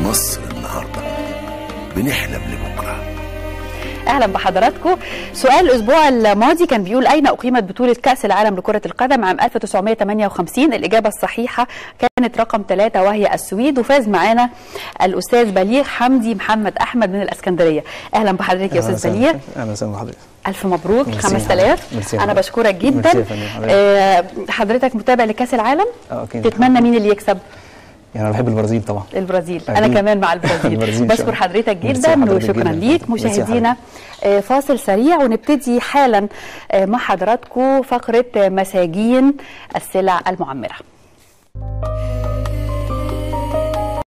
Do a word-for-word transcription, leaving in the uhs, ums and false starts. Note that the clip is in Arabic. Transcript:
مصر النهارده بنحلم لبكره. اهلا بحضراتكم. سؤال الاسبوع الماضي كان بيقول اين اقيمت بطوله كاس العالم لكره القدم عام ألف وتسعمائة وثمانية وخمسين؟ الاجابه الصحيحه كانت رقم ثلاثة وهي السويد، وفاز معانا الاستاذ بليغ حمدي محمد احمد من الاسكندريه. اهلا بحضرتك يا استاذ بليغ. اهلا وسهلا بحضرتك. الف مبروك خمسة آلاف. انا بشكرك جدا. آه حضرتك متابع لكاس العالم؟ اه اكيد. تتمنى مين اللي يكسب؟ يعني انا بحب البرازيل طبعا. البرازيل أكيد. انا كمان مع البرازيل. بشكر حضرتك جدا وشكرا ليك. مشاهدينا فاصل سريع ونبتدي حالا مع حضراتكم فقره مساجين السلع المعمره.